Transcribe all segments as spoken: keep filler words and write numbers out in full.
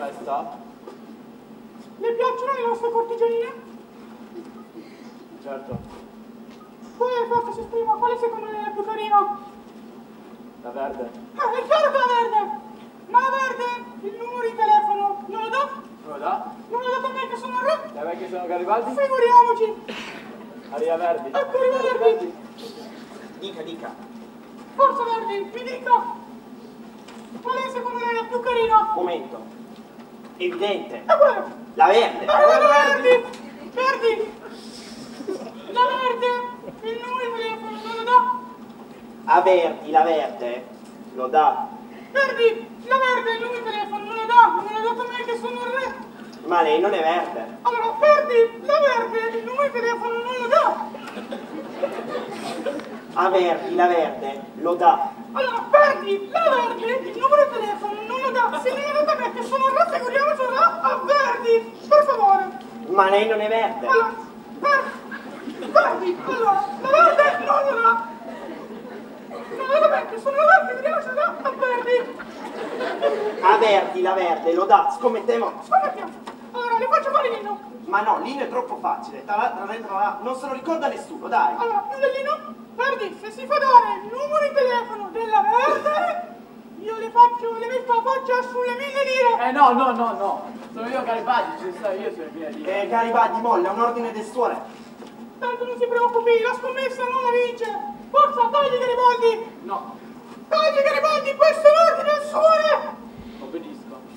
questa? Le piacciono le nostre cortigianine? Certo. Quale forse si esprima? Quale secondo lei è più carina? La verde. Ah, è chiaro che la verde! Ma la verde, il numero di telefono, non lo dà? Non lo dà? Non lo dà a me che sono il re? E a me che sono Garibaldi? Figuriamoci! Arriva Verdi. Ecco, arriva Verdi! Dica, dica. Forza Verdi, mi dica! Qual è secondo lei la più carina? Momento. Evidente. E quella! La verde. Ah, la Verdi! Verdi! La verde, il numero di telefono, non lo dà? A Verdi, la verde lo dà. Verdi, la verde, il numero di telefono, non lo dà? Non l'ha dato a me che sono il re? Ma lei non è verde. Allora, Verdi, la verde, il numero di telefono, non lo dà? A Verdi, la verde lo dà. Allora, Verdi, la verde, il numero di telefono, non lo dà? Se non l'ha dato a me che sono il re, figuriamoci lo dà a Verdi, per favore. Ma lei non è verde. Allora, Verdi, Verdi, allora, la verde non lo dà. Non lo dà a me che sono il re, figuriamoci lo dà a Verdi. A Verdi, la verde lo dà. Scommettiamo. Scommettiamo. Allora, le faccio fare Lino. Ma no, Lino è troppo facile. Tra l'altro, non se lo ricorda nessuno, dai. Allora, più del Lino, Verdi, se si fa dare il numero di telefono della verde, io le faccio, le metto la faccia sulle mille lire. Eh no, no, no, no. Sono io Garibaldi, ci sto io sulle mie lire. Eh, Garibaldi, molla, un ordine del suore. Tanto non si preoccupi, la scommessa non la vince. Forza, tagli Garibaldi. No, Tagli Garibaldi, questo è l'ordine del suore. obbedisco.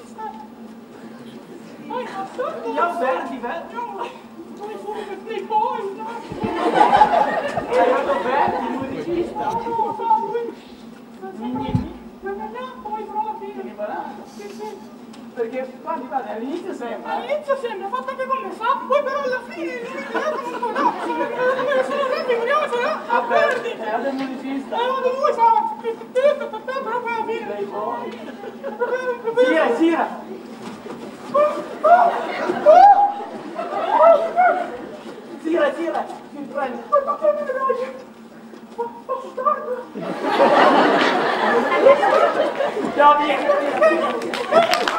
Dai, basta. Andiamo Verdi, Verdi. No, come sono per playboy, no? È arrivato Verdi, il musicista. No, no, no, qui. Poi però alla fine. Che banana. Sì, sì. Perché qua mi pare all'inizio sembra. All'inizio sembra, fatto anche con me, sa? Poi però alla fine il telefono non lo dà. Sono sono re, figuriamoci, no? A Verdi. È arrivato il musicista. Eh, vado lui, sa? Però poi alla fine. Playboy. Gira, Gira, gira. Gira, gira. Si prende. No, vieni, vieni.